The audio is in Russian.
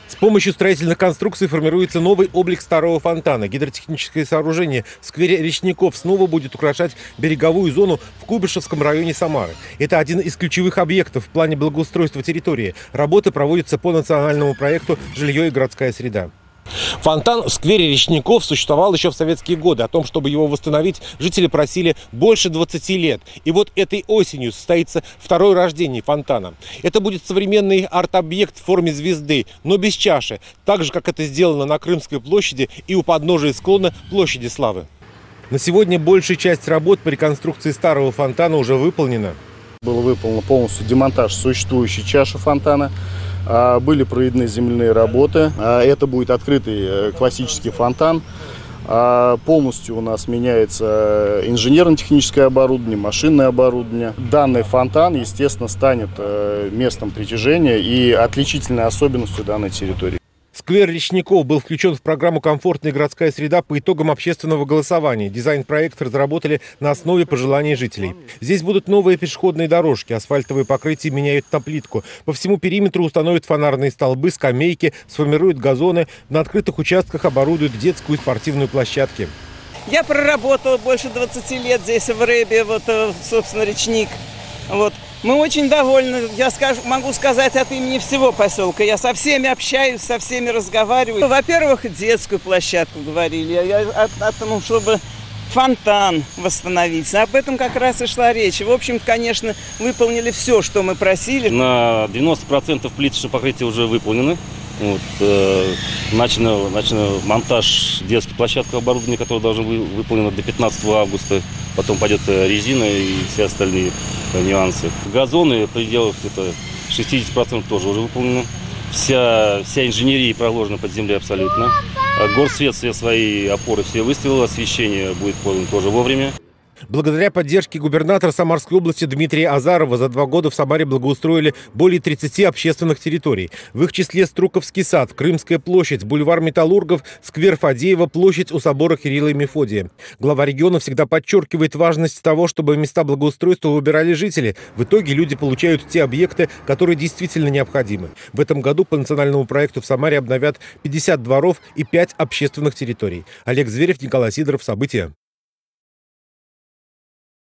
С помощью строительных конструкций формируется новый облик старого фонтана. Гидротехническое сооружение в сквере Речников снова будет украшать береговую зону в Куйбышевском районе Самары. Это один из ключевых объектов в плане благоустройства территории. Работы проводятся по национальному проекту «Жилье и городская среда». Фонтан в сквере Речников существовал еще в советские годы. О том, чтобы его восстановить, жители просили больше 20 лет. И вот этой осенью состоится второе рождение фонтана. Это будет современный арт-объект в форме звезды, но без чаши. Так же, как это сделано на Крымской площади и у подножия склона площади Славы. На сегодня большая часть работ по реконструкции старого фонтана уже выполнена. Был выполнен полностью демонтаж существующей чаши фонтана. Были проведены земляные работы. Это будет открытый классический фонтан. Полностью у нас меняется инженерно-техническое оборудование, машинное оборудование. Данный фонтан, естественно, станет местом притяжения и отличительной особенностью данной территории. Сквер Речников был включен в программу «Комфортная городская среда» по итогам общественного голосования. Дизайн-проект разработали на основе пожеланий жителей. Здесь будут новые пешеходные дорожки, асфальтовые покрытия меняют на плитку. По всему периметру установят фонарные столбы, скамейки, сформируют газоны. На открытых участках оборудуют детскую и спортивную площадки. Я проработала больше 20 лет здесь, в Рэбе, собственно, Речник. Мы очень довольны, могу сказать от имени всего поселка. Я со всеми общаюсь, со всеми разговариваю. Во-первых, детскую площадку говорили, о том, чтобы фонтан восстановить. Об этом как раз и шла речь. В общем, конечно, выполнили все, что мы просили. На 90% плиточного покрытия уже выполнены. Начал монтаж детской площадки оборудования, которое должно быть выполнено до 15 августа. Потом пойдет резина и все остальные нюансы. Газоны в пределах 60% тоже уже выполнены. Вся инженерия проложена под землей абсолютно. Горсвет все свои опоры все выставил, освещение будет подано тоже вовремя. Благодаря поддержке губернатора Самарской области Дмитрия Азарова за 2 года в Самаре благоустроили более 30 общественных территорий. В их числе Струковский сад, Крымская площадь, бульвар Металлургов, сквер Фадеева, площадь у собора Кирилла и Мефодия. Глава региона всегда подчеркивает важность того, чтобы места благоустройства выбирали жители. В итоге люди получают те объекты, которые действительно необходимы. В этом году по национальному проекту в Самаре обновят 50 дворов и 5 общественных территорий. Олег Зверев, Николай Сидоров. События.